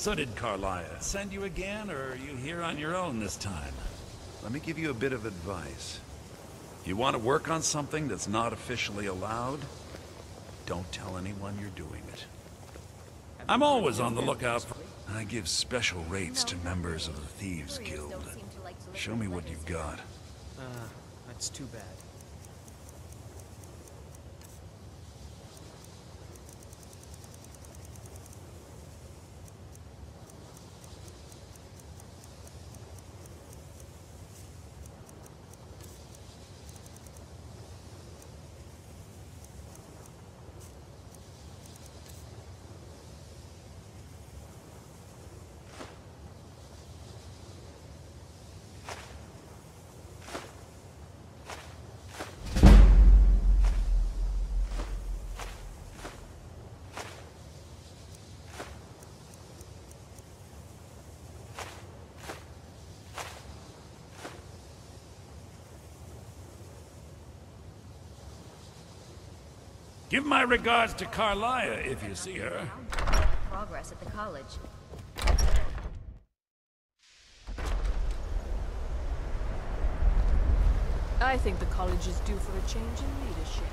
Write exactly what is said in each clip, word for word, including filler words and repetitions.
So did Carlia send you again, or are you here on your own this time? Let me give you a bit of advice. You want to work on something that's not officially allowed? Don't tell anyone you're doing it. I'm always on the lookout for... I give special rates to members of the Thieves Guild. Show me what you've got. Uh, that's too bad. Give my regards to Carlia if you see her. Progress at the college. I think the college is due for a change in leadership.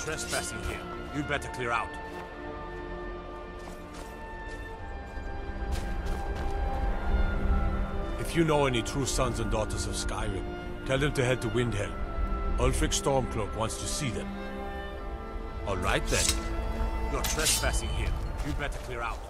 trespassing here. You'd better clear out. If you know any true sons and daughters of Skyrim, tell them to head to Windhelm. Ulfric Stormcloak wants to see them. All right then. You're trespassing here. You'd better clear out.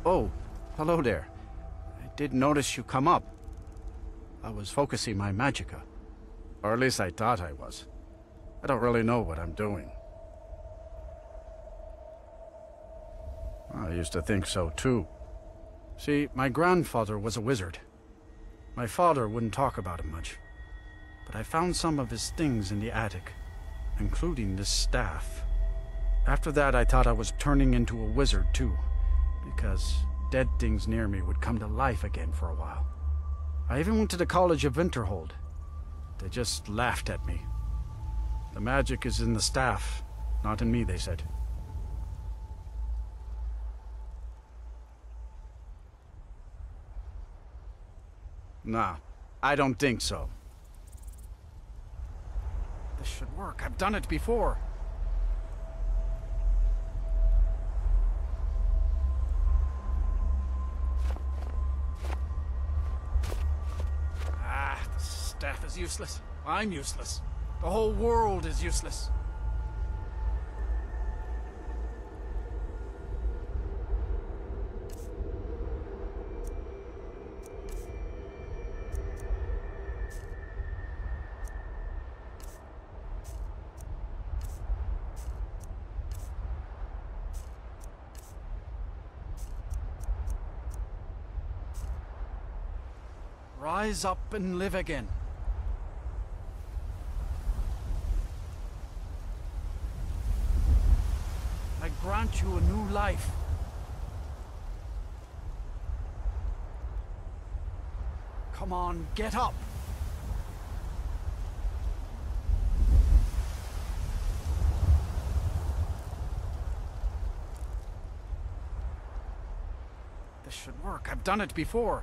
Oh, hello there. I did notice you come up. I was focusing my magicka. Or at least I thought I was. I don't really know what I'm doing. I used to think so too. See, my grandfather was a wizard. My father wouldn't talk about him much. But I found some of his things in the attic, including this staff. After that, I thought I was turning into a wizard too, because dead things near me would come to life again for a while. I even went to the College of Winterhold. They just laughed at me. The magic is in the staff, not in me, they said. Nah, I don't think so. This should work. I've done it before. Ah, the staff is useless. I'm useless. The whole world is useless. Rise up and live again. I grant you a new life. Come on, get up. This should work. I've done it before.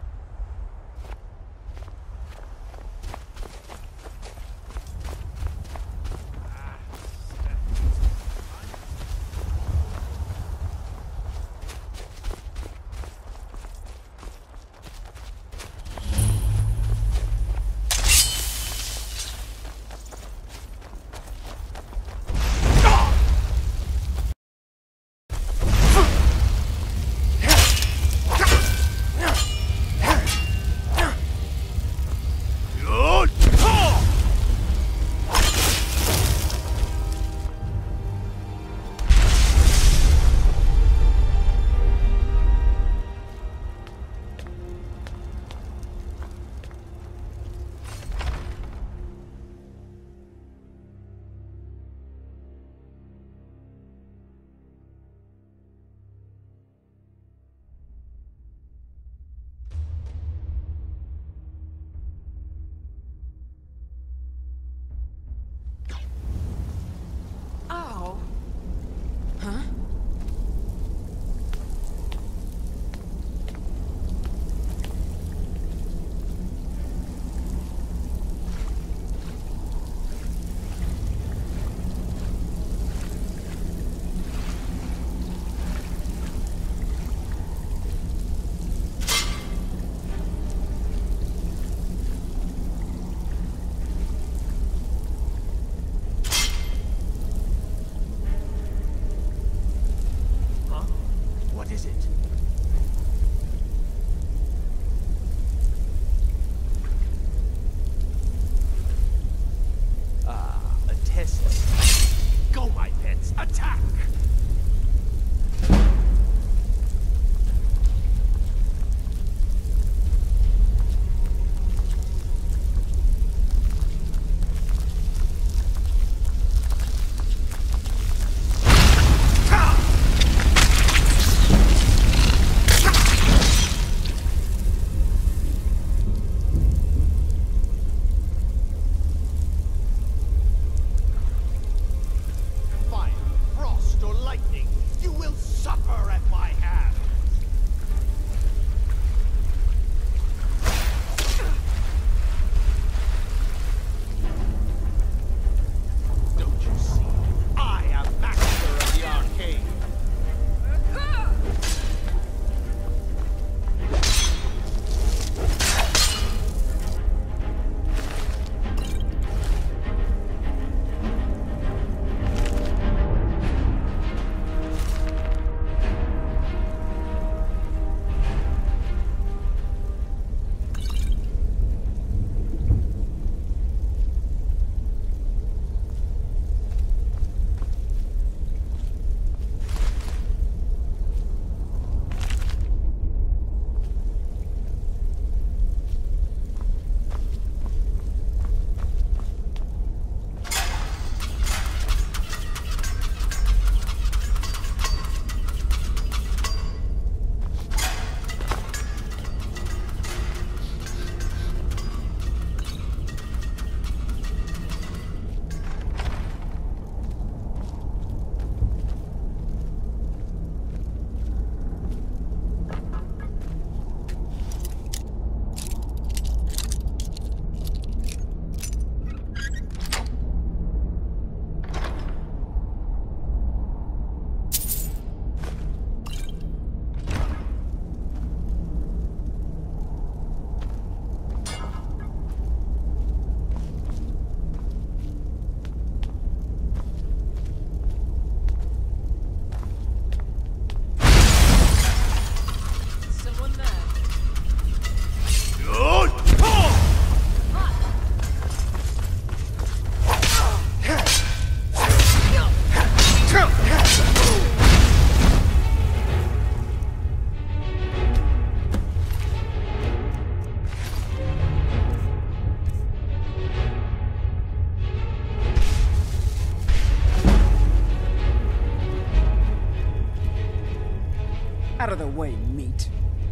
way, meat.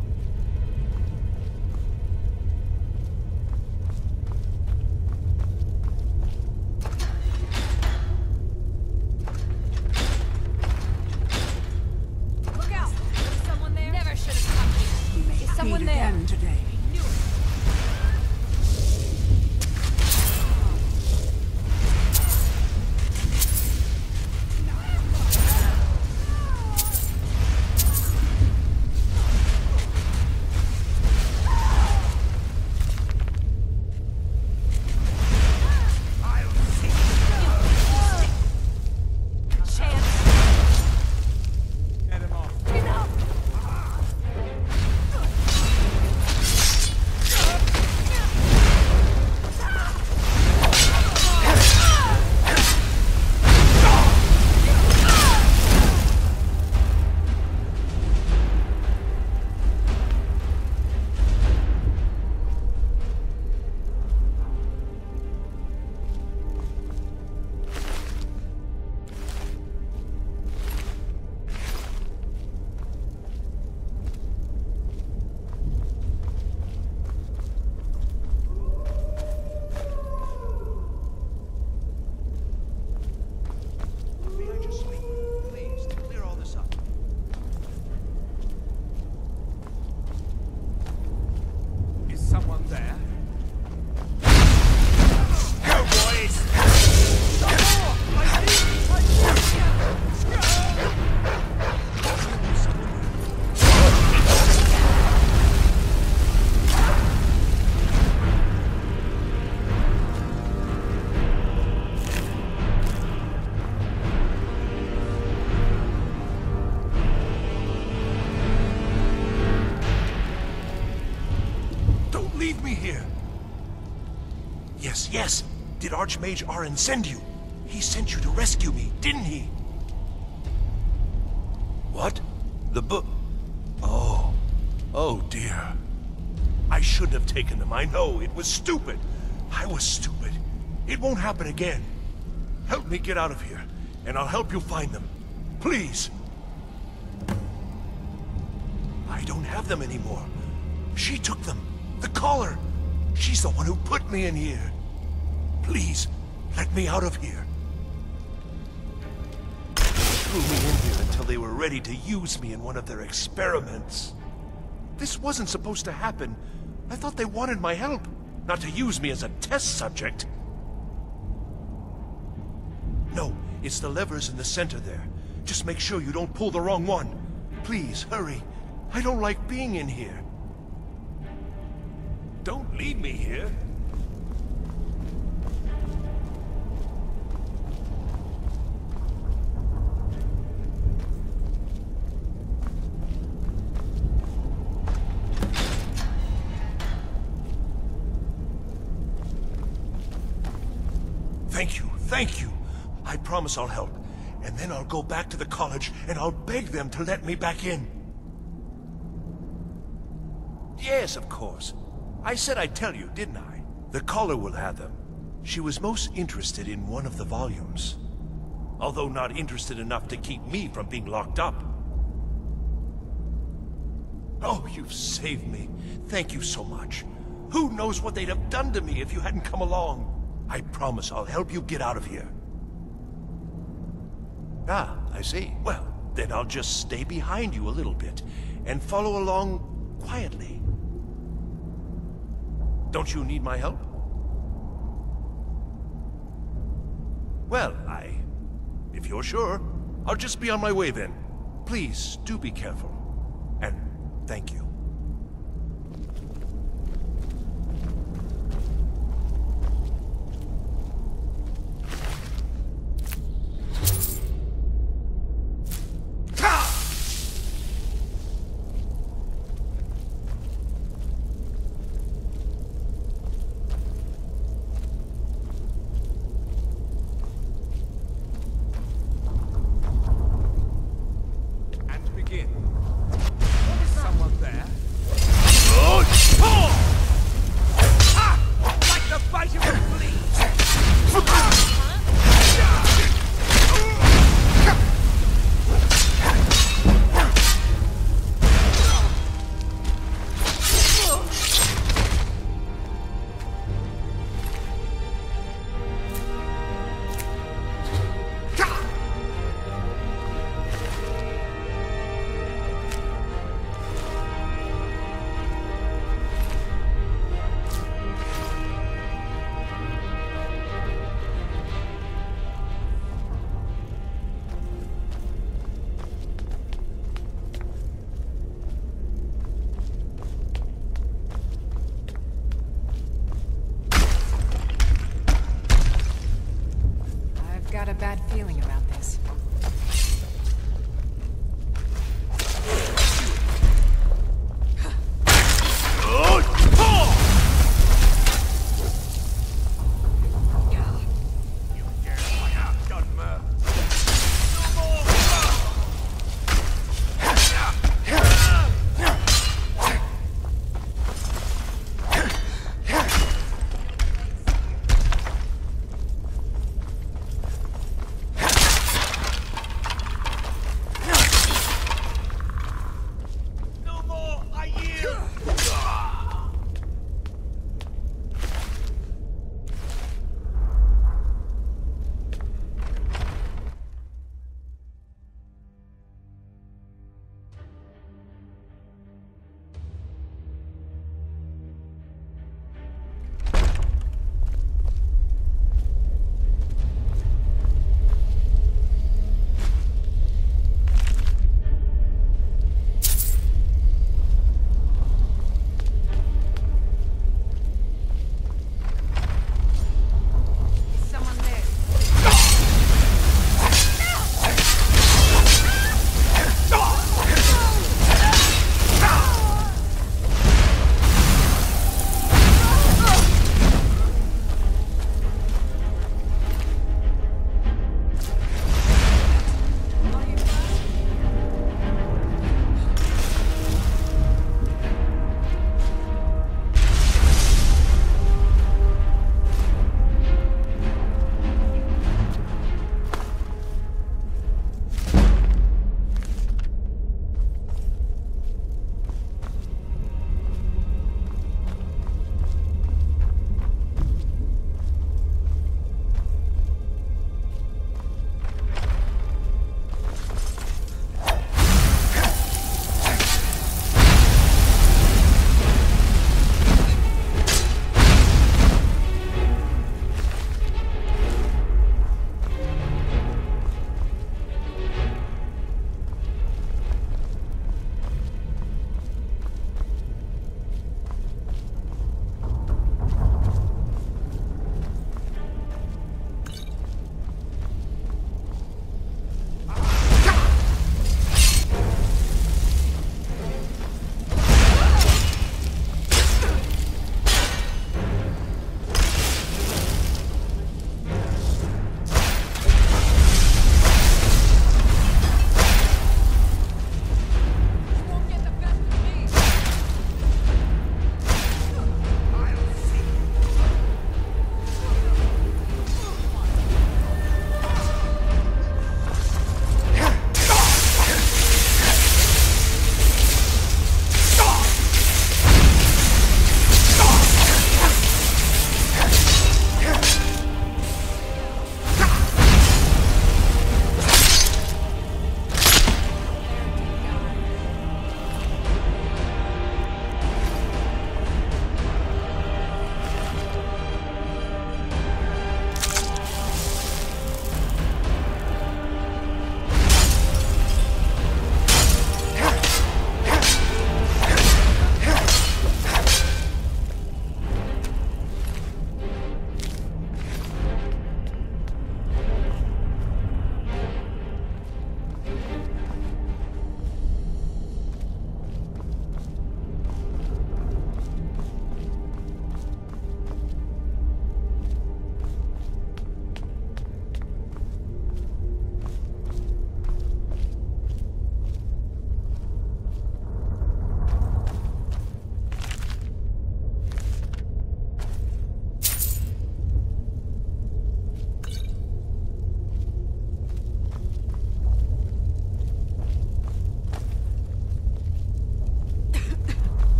Look out! There's someone there. Never should have come here. We may Is someone feed there? again today. Knew it. Yes, yes. Did Archmage Arin send you? He sent you to rescue me, didn't he? What? The book? Oh. Oh, dear. I shouldn't have taken them. I know. It was stupid. I was stupid. It won't happen again. Help me get out of here, and I'll help you find them. Please. I don't have them anymore. She took them. The collar. She's the one who put me in here. Please, let me out of here. They threw me in here until they were ready to use me in one of their experiments. This wasn't supposed to happen. I thought they wanted my help, not to use me as a test subject. No, it's the levers in the center there. Just make sure you don't pull the wrong one. Please, hurry. I don't like being in here. Don't leave me here. Thank you, thank you. I promise I'll help. And then I'll go back to the college and I'll beg them to let me back in. Yes, of course. I said I'd tell you, didn't I? The caller will have them. She was most interested in one of the volumes. Although not interested enough to keep me from being locked up. Oh, you've saved me. Thank you so much. Who knows what they'd have done to me if you hadn't come along? I promise I'll help you get out of here. Ah, I see. Well, then I'll just stay behind you a little bit and follow along quietly. Don't you need my help? Well, I... if you're sure, I'll just be on my way then. Please, do be careful. And thank you. Someone there?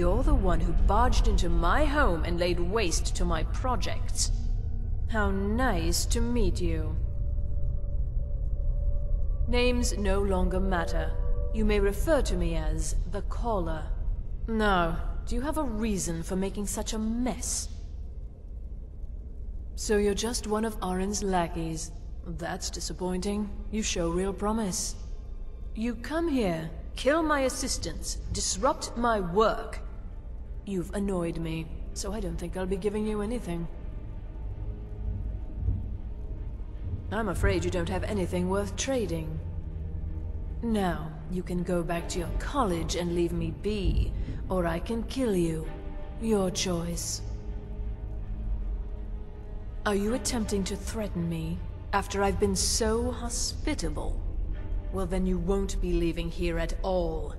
you're the one who barged into my home and laid waste to my projects. How nice to meet you. Names no longer matter. You may refer to me as the Caller. Now, do you have a reason for making such a mess? So you're just one of Arin's lackeys. That's disappointing. You show real promise. You come here, kill my assistants, disrupt my work. You've annoyed me, so I don't think I'll be giving you anything. I'm afraid you don't have anything worth trading. Now, you can go back to your college and leave me be, or I can kill you. Your choice. Are you attempting to threaten me after I've been so hospitable? Well, then you won't be leaving here at all.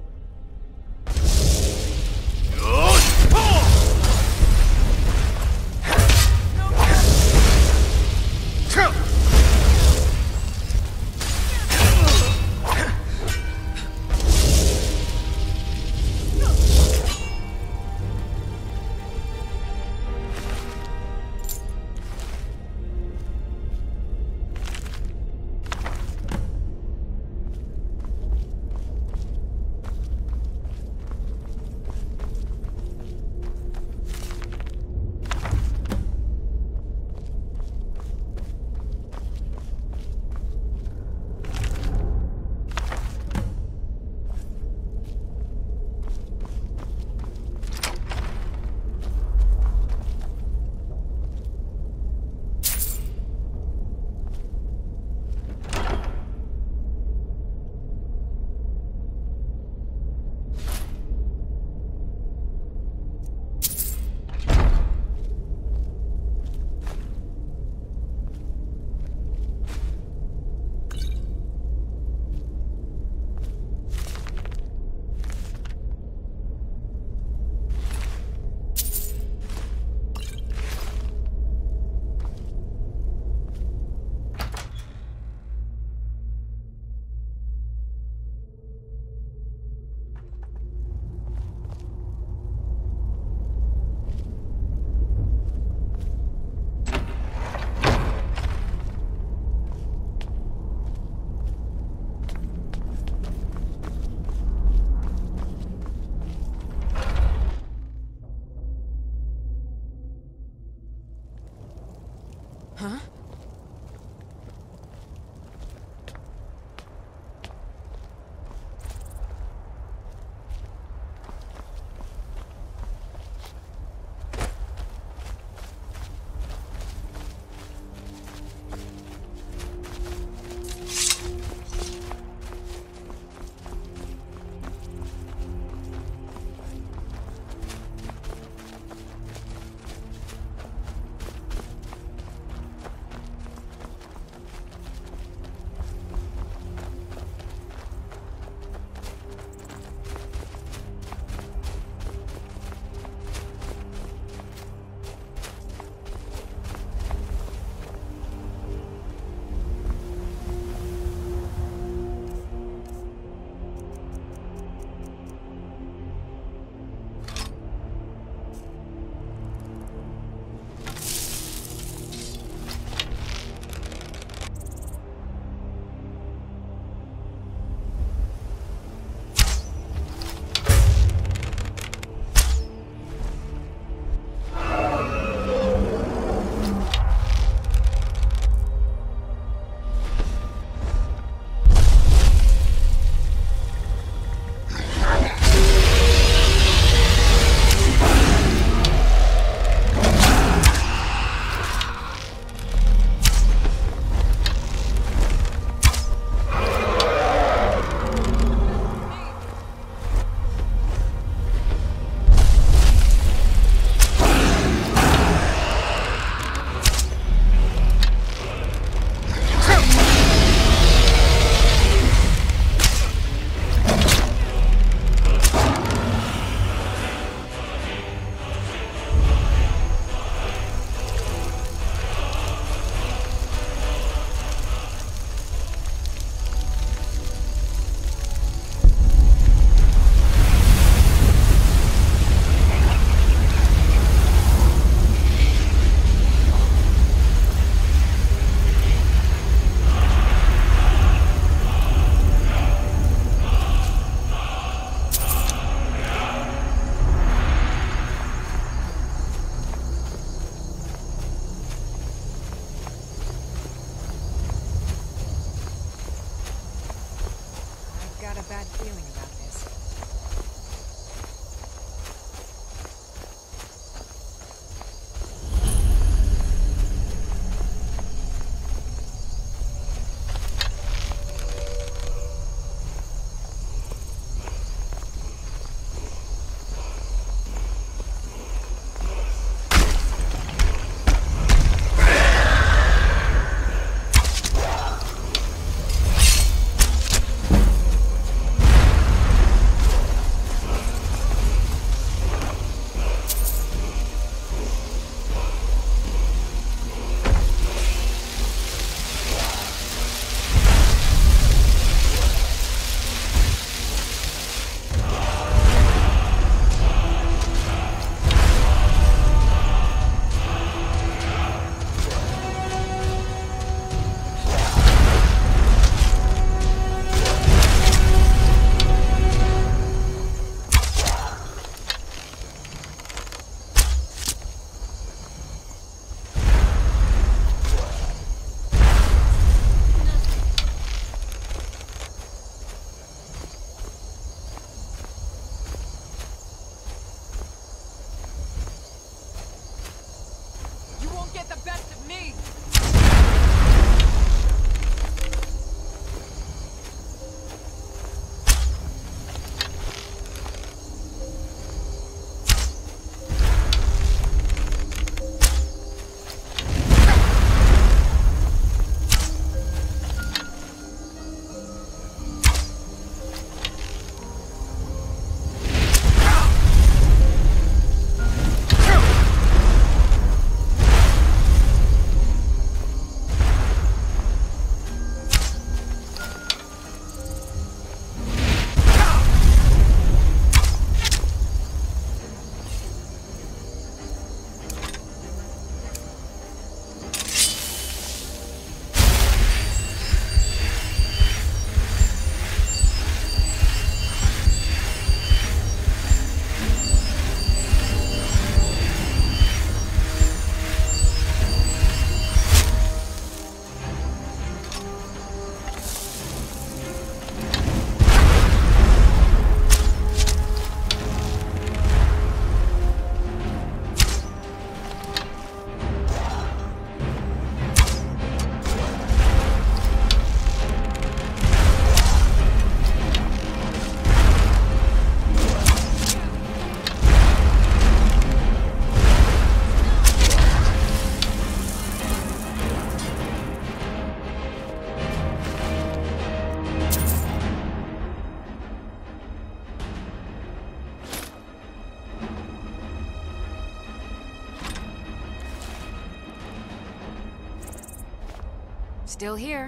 Still here.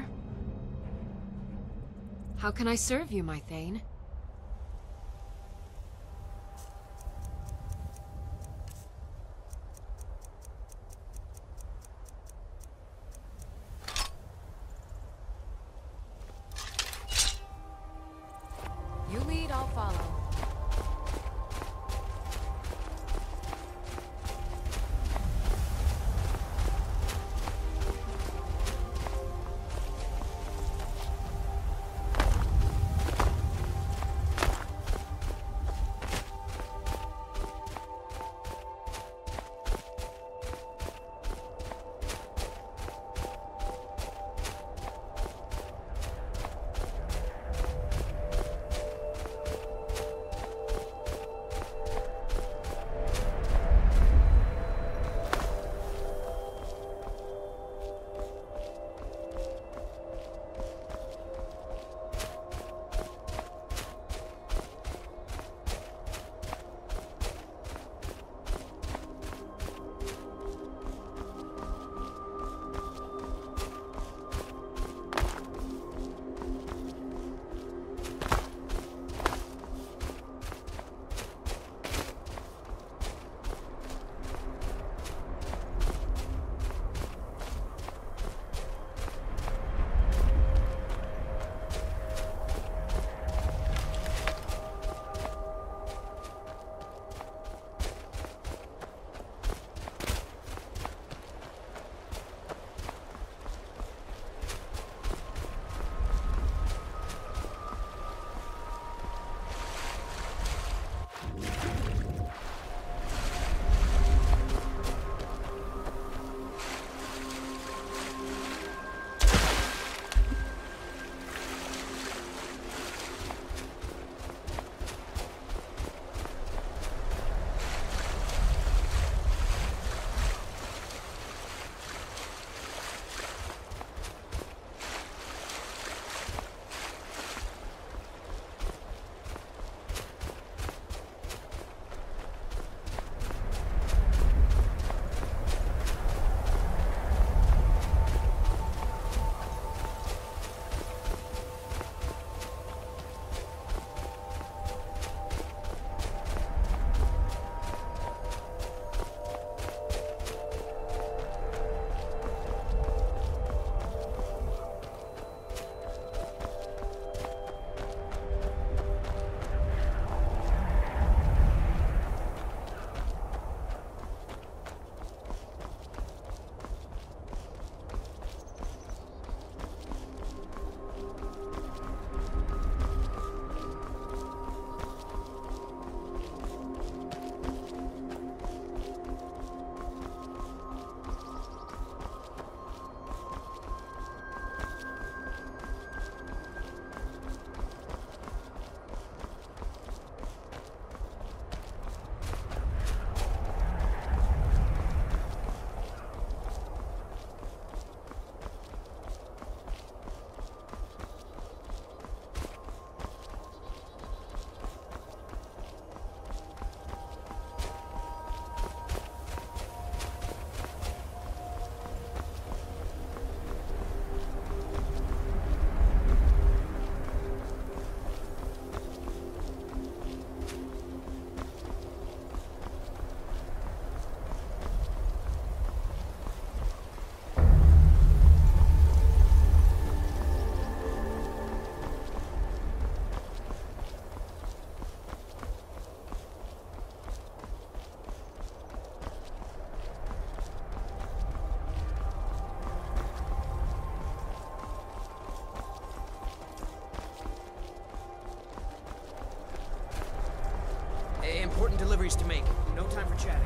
How can I serve you, my Thane? You lead, I'll follow. Important deliveries to make. No time for chatting.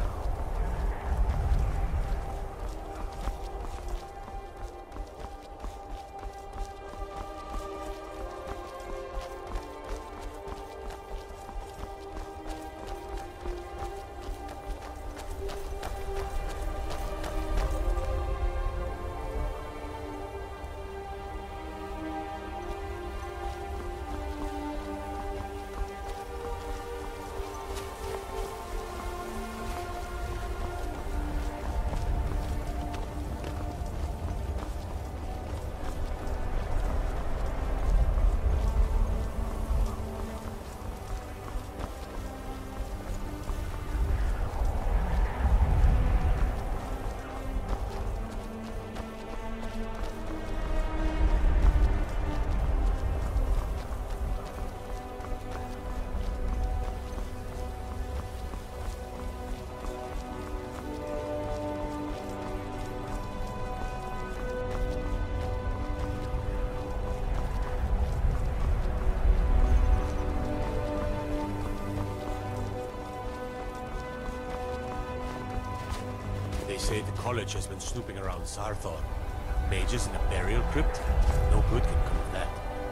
say the college has been snooping around Sarthor. Mages in a burial crypt? No good can come of that.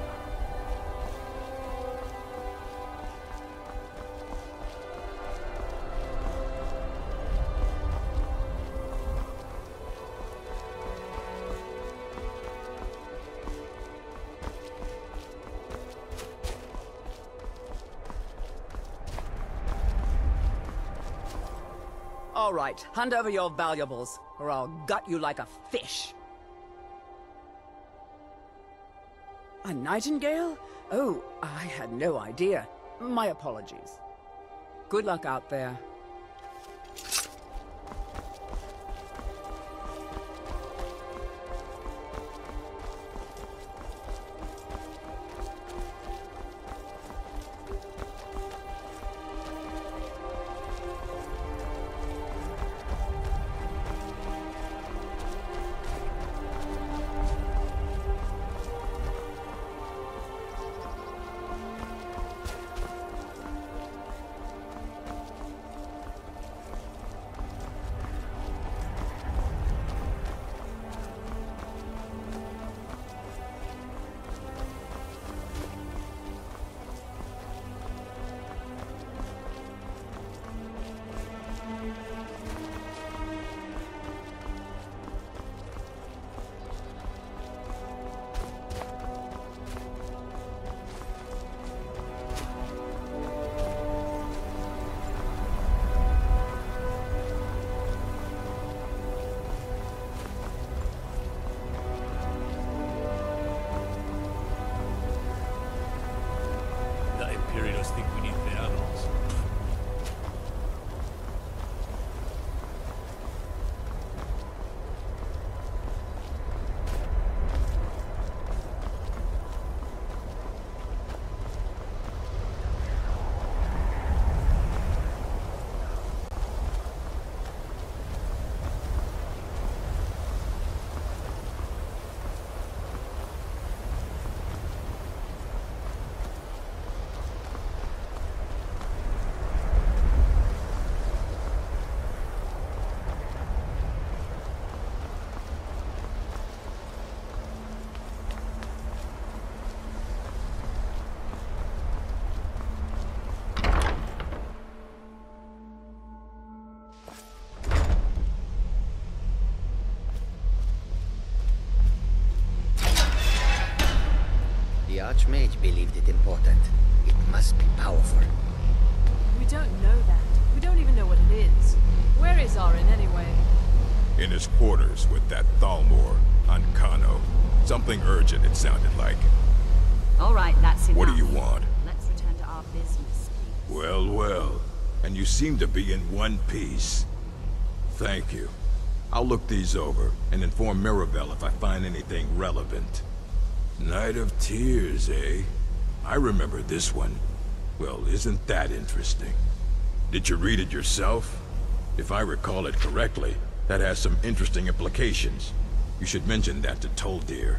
All right, hand over your valuables, or I'll gut you like a fish. A nightingale? Oh, I had no idea. My apologies. Good luck out there. Think we need the animals. The Archmage believed it important. It must be powerful. We don't know that. We don't even know what it is. Where is Arin anyway? In his quarters with that Thalmor on Kano. Something urgent, it sounded like. All right, that's enough. What do you want? Let's return to our business, please. Well, well. And you seem to be in one piece. Thank you. I'll look these over and inform Mirabelle if I find anything relevant. Night of Tears, eh? I remember this one. Well, isn't that interesting? Did you read it yourself? If I recall it correctly, that has some interesting implications. You should mention that to Toldir.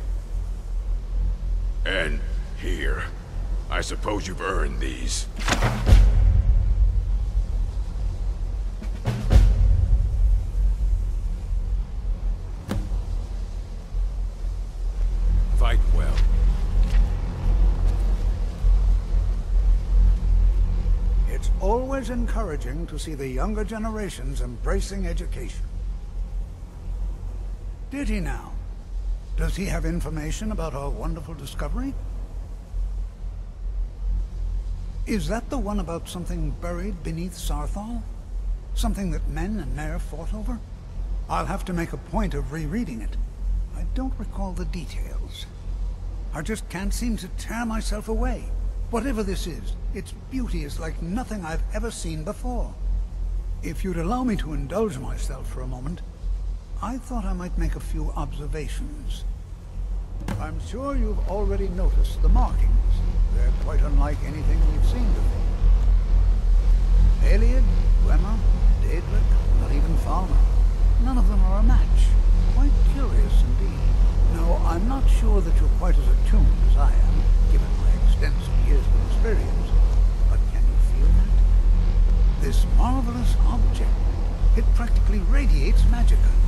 And here. I suppose you've earned these. Fight well. It's always encouraging to see the younger generations embracing education. Did he now? Does he have information about our wonderful discovery? Is that the one about something buried beneath Sarthal? Something that men and Mare fought over? I'll have to make a point of rereading it. I don't recall the details. I just can't seem to tear myself away. Whatever this is, its beauty is like nothing I've ever seen before. If you'd allow me to indulge myself for a moment, I thought I might make a few observations. I'm sure you've already noticed the markings. They're quite unlike anything we've seen before. Aliad, Gwema, Daedric, not even Falmer. None of them are a match. Quite curious indeed. No, I'm not sure that you're quite as attuned as I am, given my extensive years of experience. But can you feel that? This marvelous object, it practically radiates magicka.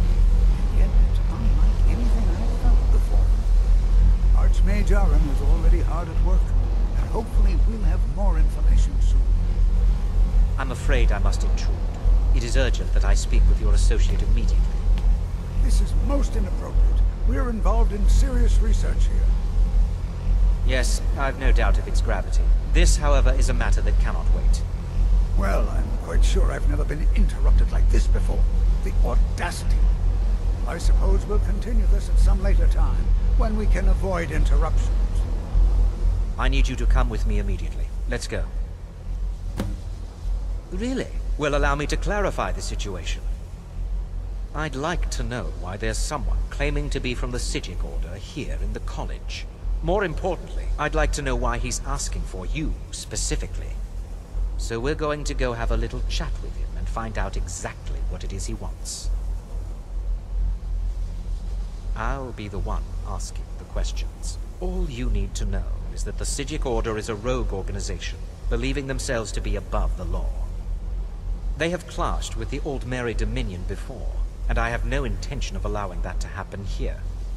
Jarum is already hard at work, and hopefully we'll have more information soon. I'm afraid I must intrude. It is urgent that I speak with your associate immediately. This is most inappropriate. We're involved in serious research here. Yes, I've no doubt of its gravity. This, however, is a matter that cannot wait. Well, I'm quite sure I've never been interrupted like this before. The audacity. I suppose we'll continue this at some later time, when we can avoid interruptions. I need you to come with me immediately. Let's go. Really? Well, allow me to clarify the situation. I'd like to know why there's someone claiming to be from the Psijic Order here in the college. More importantly, I'd like to know why he's asking for you, specifically. So we're going to go have a little chat with him and find out exactly what it is he wants. I'll be the one asking the questions. All you need to know is that the Psijic Order is a rogue organization, believing themselves to be above the law. They have clashed with the Old Mary Dominion before, and I have no intention of allowing that to happen here.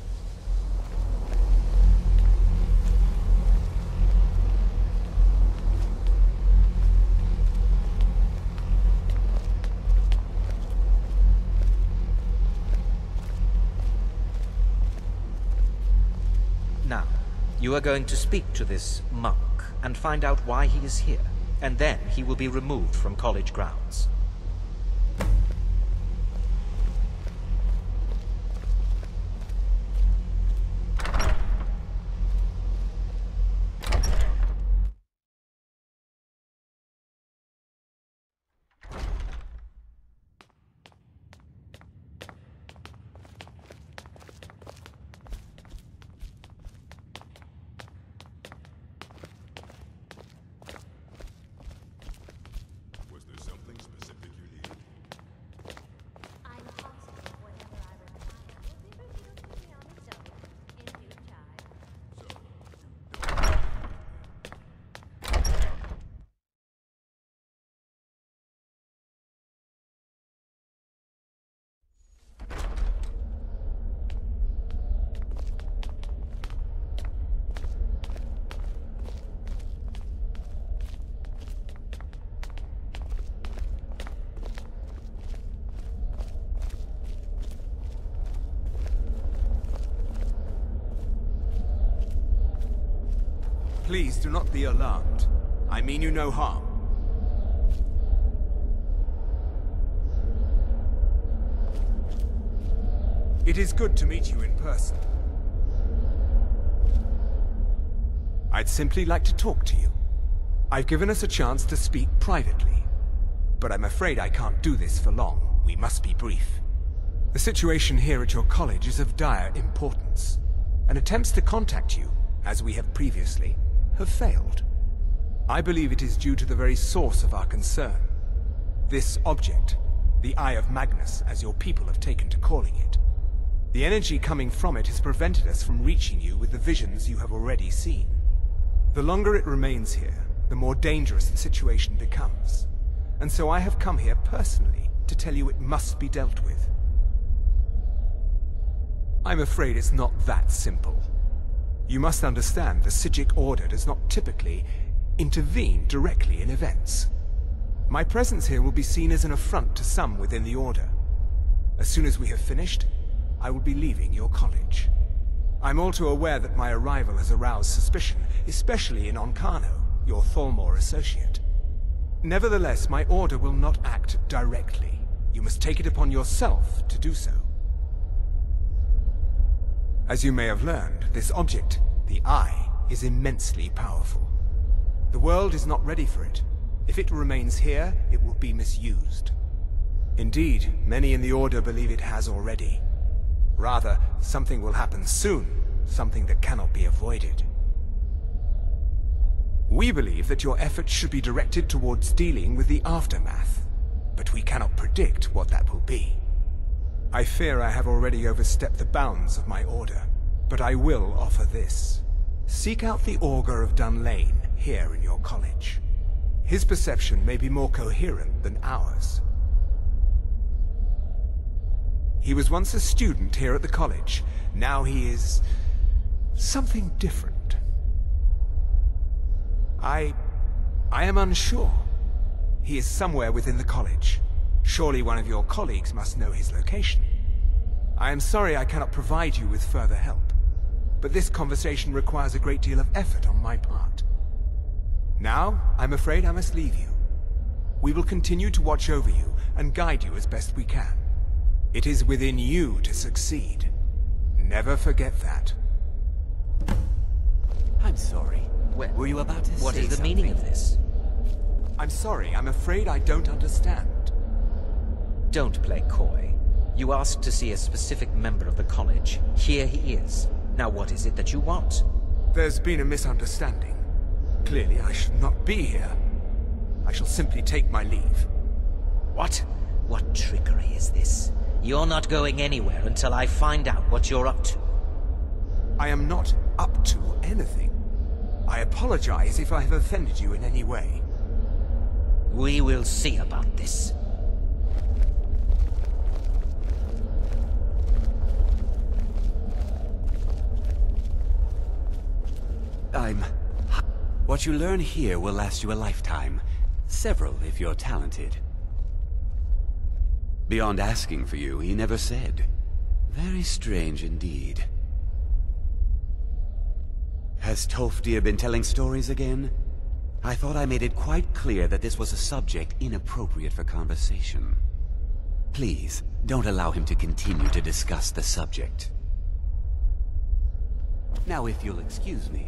Now, you are going to speak to this monk and find out why he is here, and then he will be removed from college grounds. Please do not be alarmed. I mean you no harm. It is good to meet you in person. I'd simply like to talk to you. I've given us a chance to speak privately, but I'm afraid I can't do this for long. We must be brief. The situation here at your college is of dire importance, and attempts to contact you, as we have previously, have failed. I believe it is due to the very source of our concern. This object, the Eye of Magnus, as your people have taken to calling it. The energy coming from it has prevented us from reaching you with the visions you have already seen. The longer it remains here, the more dangerous the situation becomes. And so I have come here personally to tell you it must be dealt with. I'm afraid it's not that simple. You must understand the Psijic Order does not typically intervene directly in events. My presence here will be seen as an affront to some within the Order. As soon as we have finished, I will be leaving your college. I'm all too aware that my arrival has aroused suspicion, especially in Onkano, your Thalmor associate. Nevertheless, my Order will not act directly. You must take it upon yourself to do so. As you may have learned, this object, the Eye, is immensely powerful. The world is not ready for it. If it remains here, it will be misused. Indeed, many in the Order believe it has already. Rather, something will happen soon, something that cannot be avoided. We believe that your efforts should be directed towards dealing with the aftermath, but we cannot predict what that will be. I fear I have already overstepped the bounds of my Order, but I will offer this. Seek out the Augur of Dunlane here in your college. His perception may be more coherent than ours. He was once a student here at the college. Now he is something different. I... I am unsure. He is somewhere within the college. Surely one of your colleagues must know his location. I am sorry I cannot provide you with further help, but this conversation requires a great deal of effort on my part. Now, I'm afraid I must leave you. We will continue to watch over you and guide you as best we can. It is within you to succeed. Never forget that. I'm sorry. Well, were you about to say What is the something? meaning of this? I'm sorry, I'm afraid I don't understand. Don't play coy. You asked to see a specific member of the college. Here he is. Now what is it that you want? There's been a misunderstanding. Clearly I should not be here. I shall simply take my leave. What? What trickery is this? You're not going anywhere until I find out what you're up to. I am not up to anything. I apologize if I have offended you in any way. We will see about this. I'm... What you learn here will last you a lifetime. Several, if you're talented. Beyond asking for you, he never said. Very strange indeed. Has Tolfdir been telling stories again? I thought I made it quite clear that this was a subject inappropriate for conversation. Please, don't allow him to continue to discuss the subject. Now, if you'll excuse me.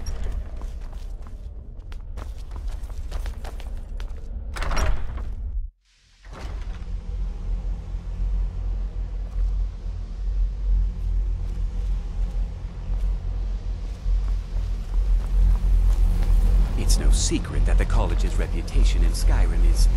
It's no secret that the college's reputation in Skyrim is...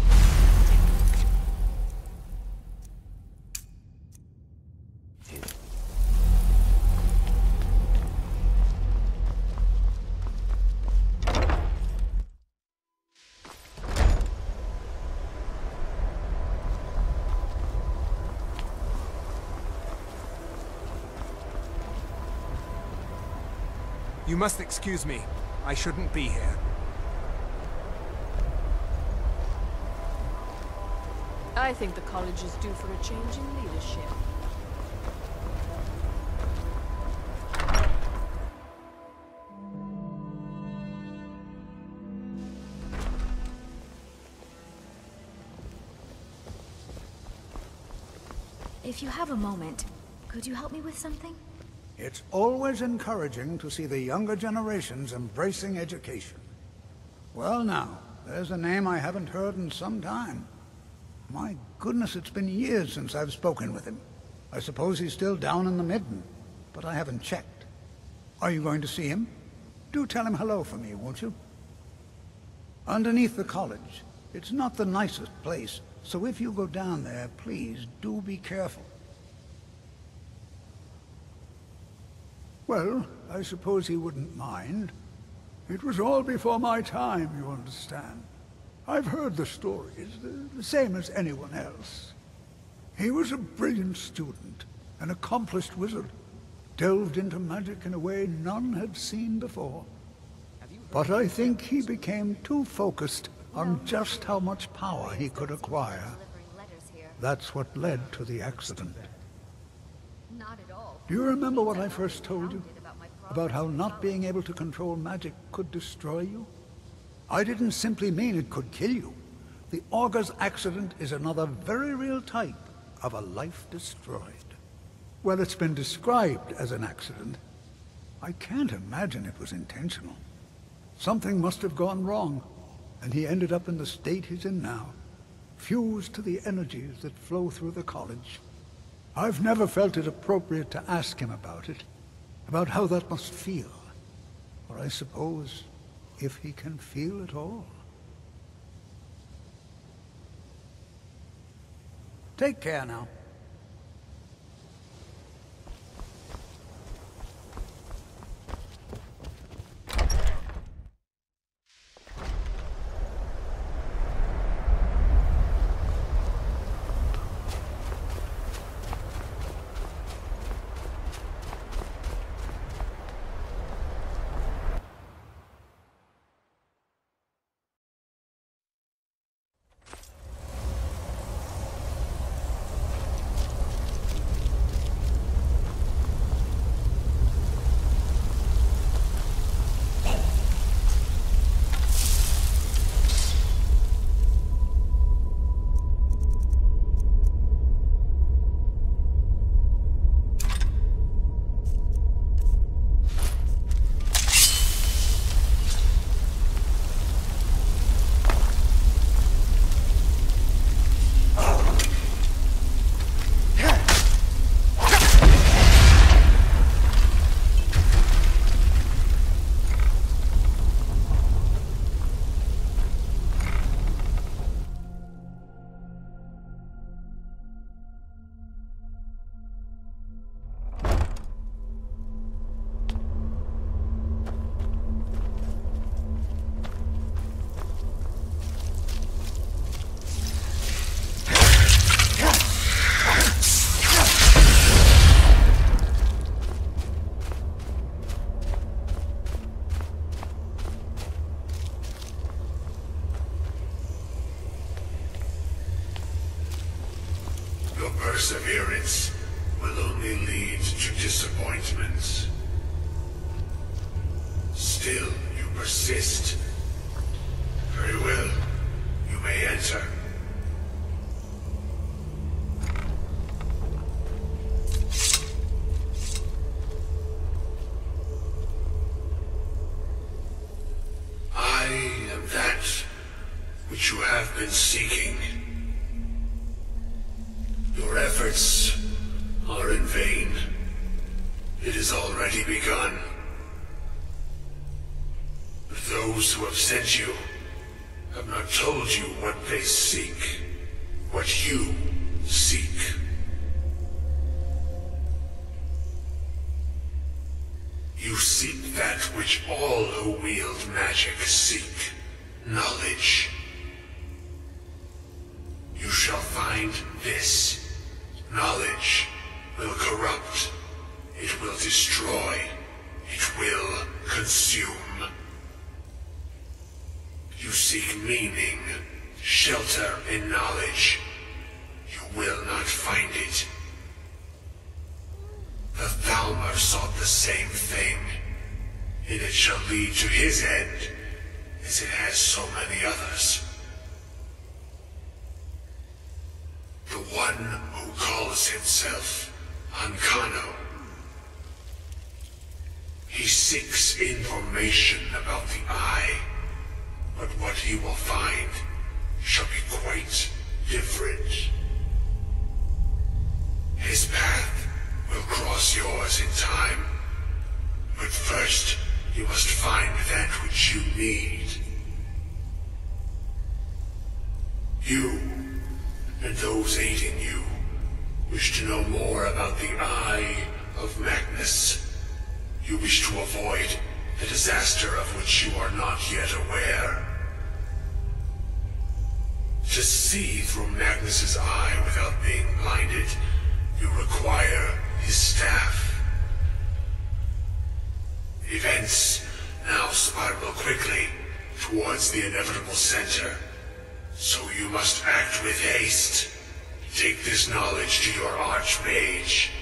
You must excuse me. I shouldn't be here. I think the college is due for a change in leadership. If you have a moment, could you help me with something? It's always encouraging to see the younger generations embracing education. Well now, there's a name I haven't heard in some time. My goodness, it's been years since I've spoken with him. I suppose he's still down in the Midden, but I haven't checked. Are you going to see him? Do tell him hello for me, won't you? Underneath the college. It's not the nicest place, so if you go down there, please do be careful. Well, I suppose he wouldn't mind. It was all before my time, you understand. I've heard the stories, the, the same as anyone else. He was a brilliant student, an accomplished wizard, delved into magic in a way none had seen before. But I think he became too focused on just how much power he could acquire. That's what led to the accident. Do you remember what I first told you? About how not being able to control magic could destroy you? I didn't simply mean it could kill you. The Augur's accident is another very real type of a life destroyed. Well, it's been described as an accident. I can't imagine it was intentional. Something must have gone wrong, and he ended up in the state he's in now, fused to the energies that flow through the college. I've never felt it appropriate to ask him about it, about how that must feel. Or I suppose, if he can feel at all. Take care now. perseverance will only lead to disappointments. Still, you persist. Very well. You may enter. I am that which you have been seeking. Your efforts are in vain. It has already begun. But those who have sent you have not told you what they seek, what you seek. You seek that which all who wield magic seek, knowledge. You shall find this. Knowledge will corrupt. It will destroy. It will consume. You seek meaning, shelter in knowledge. You will not find it. The Thalmor sought the same thing, and it shall lead to his end, as it has so many others. The one who calls himself Ancano. He seeks information about the Eye, but what he will find shall be quite different. His path will cross yours in time, but first you must find that which you need. You and those aiding you wish to know more about the Eye of Magnus. You wish to avoid the disaster of which you are not yet aware. To see through Magnus's eye without being blinded, you require his staff. Events now spiral quickly towards the inevitable center, so you must act with haste. Take this knowledge to your Archmage.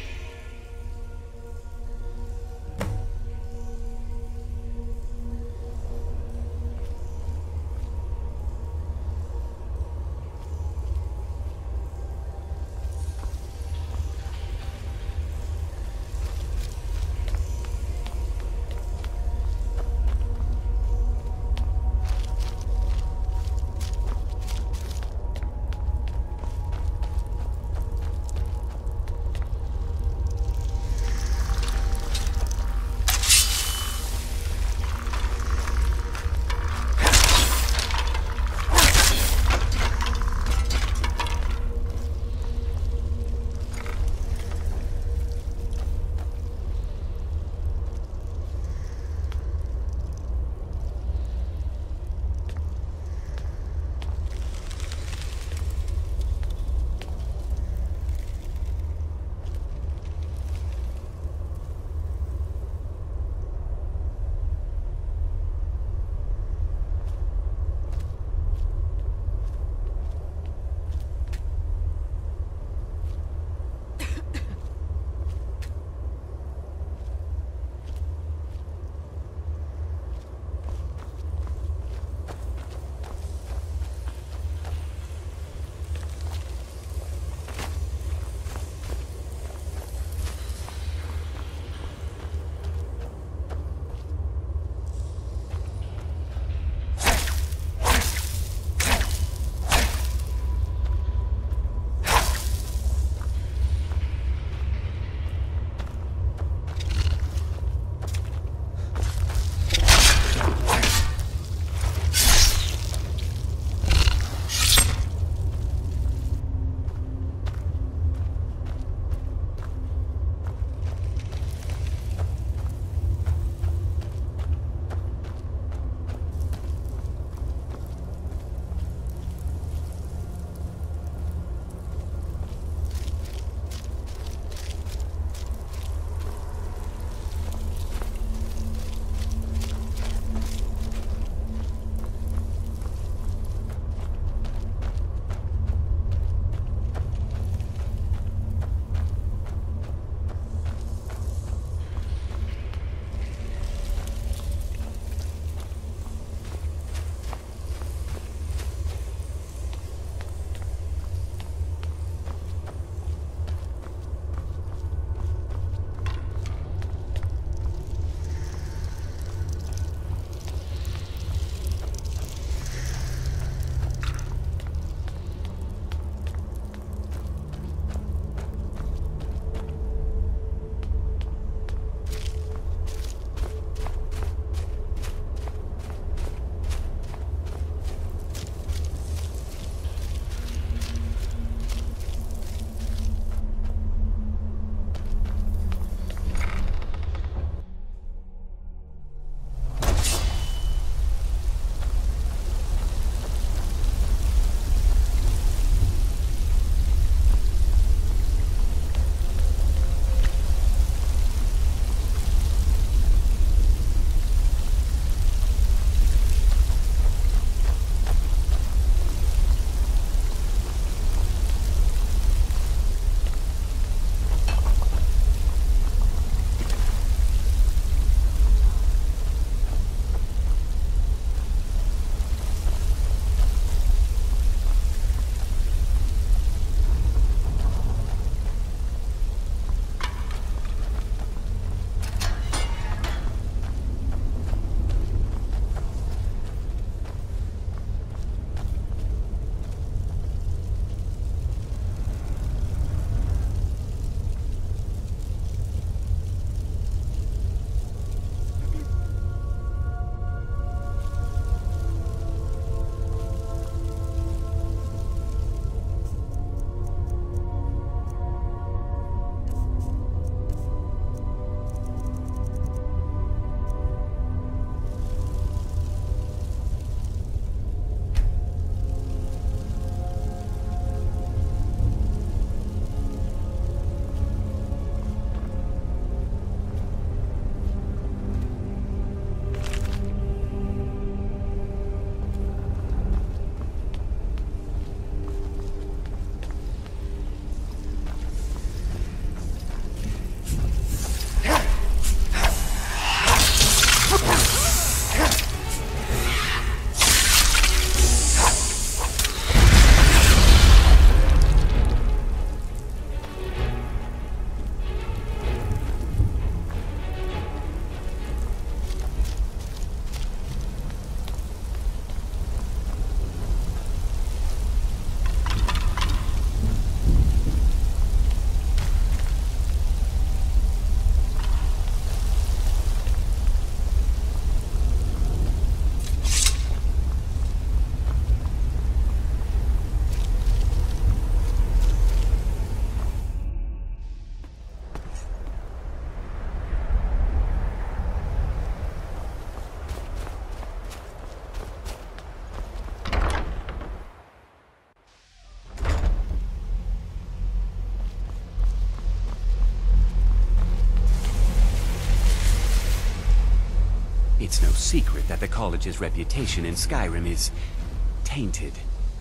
It's no secret that the college's reputation in Skyrim is tainted.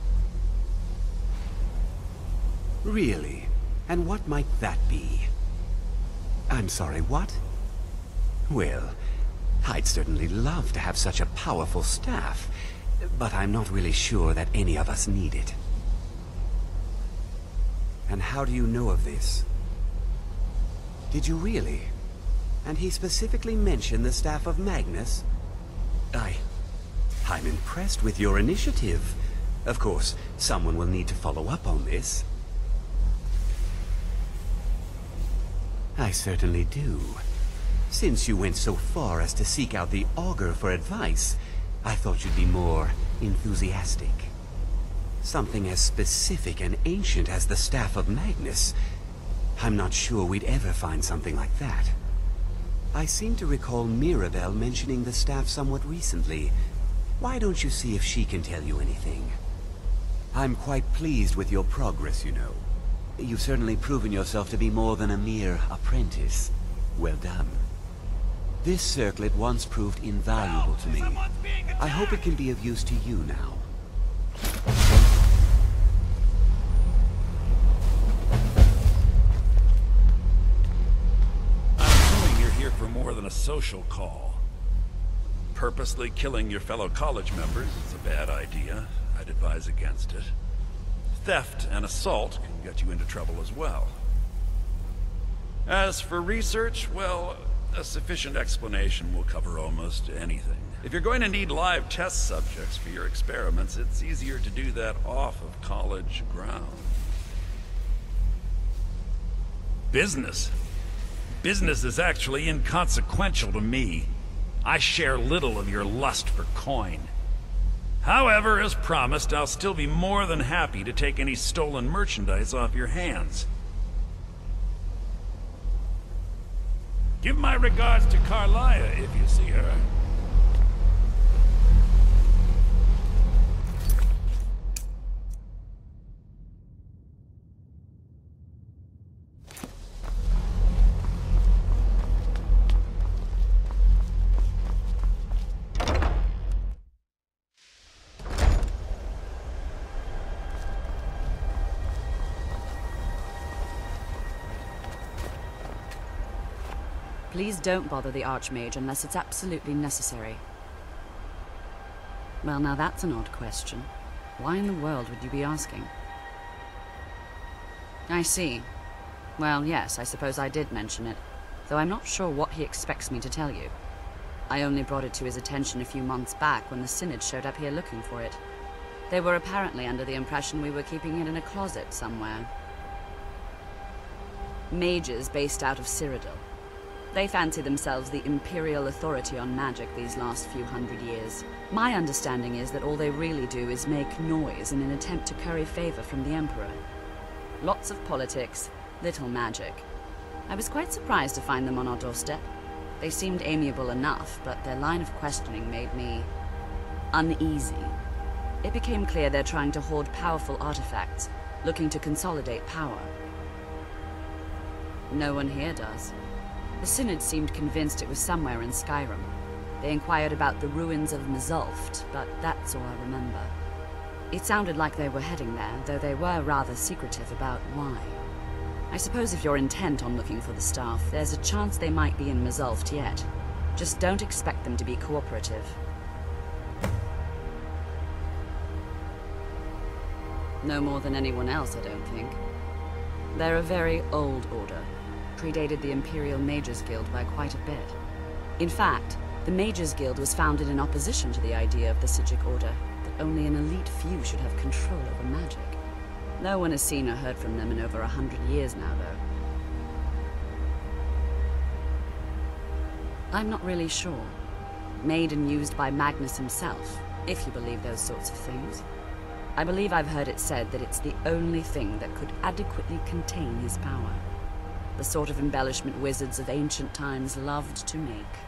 Really? And what might that be? I'm sorry, what? Well, I'd certainly love to have such a powerful staff, but I'm not really sure that any of us need it. And how do you know of this? Did you really? And he specifically mentioned the staff of Magnus? I... I'm impressed with your initiative. Of course, someone will need to follow up on this. I certainly do. Since you went so far as to seek out the Augur for advice, I thought you'd be more enthusiastic. Something as specific and ancient as the Staff of Magnus. I'm not sure we'd ever find something like that. I seem to recall Mirabelle mentioning the staff somewhat recently. Why don't you see if she can tell you anything? I'm quite pleased with your progress, you know. You've certainly proven yourself to be more than a mere apprentice. Well done. This circlet once proved invaluable to me. I hope it can be of use to you now. For more than a social call. Purposely killing your fellow college members is a bad idea. I'd advise against it. Theft and assault can get you into trouble as well. As for research, well, a sufficient explanation will cover almost anything. If you're going to need live test subjects for your experiments, it's easier to do that off of college ground. Business. Business is actually inconsequential to me. I share little of your lust for coin. However, as promised, I'll still be more than happy to take any stolen merchandise off your hands. Give my regards to Carlia if you see her. Please don't bother the Archmage unless it's absolutely necessary. Well, now that's an odd question. Why in the world would you be asking? I see. Well, yes, I suppose I did mention it, though I'm not sure what he expects me to tell you. I only brought it to his attention a few months back when the Synod showed up here looking for it. They were apparently under the impression we were keeping it in a closet somewhere. Mages based out of Cyrodiil. They fancy themselves the imperial authority on magic these last few hundred years. My understanding is that all they really do is make noise in an attempt to curry favor from the Emperor. Lots of politics, little magic. I was quite surprised to find them on our doorstep. They seemed amiable enough, but their line of questioning made me uneasy. It became clear they're trying to hoard powerful artifacts, looking to consolidate power. No one here does. The Synod seemed convinced it was somewhere in Skyrim. They inquired about the ruins of Mzulft, but that's all I remember. It sounded like they were heading there, though they were rather secretive about why. I suppose if you're intent on looking for the staff, there's a chance they might be in Mzulft yet. Just don't expect them to be cooperative. No more than anyone else, I don't think. They're a very old order. Predated the Imperial Mages Guild by quite a bit. In fact, the Mages Guild was founded in opposition to the idea of the Psijic Order, that only an elite few should have control over magic. No one has seen or heard from them in over a hundred years now, though. I'm not really sure. Made and used by Magnus himself, if you believe those sorts of things. I believe I've heard it said that it's the only thing that could adequately contain his power. The sort of embellishment wizards of ancient times loved to make.